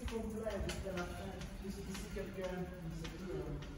complet jusqu'à la fin. Jusqu'ici, quelqu'un ne sait plus.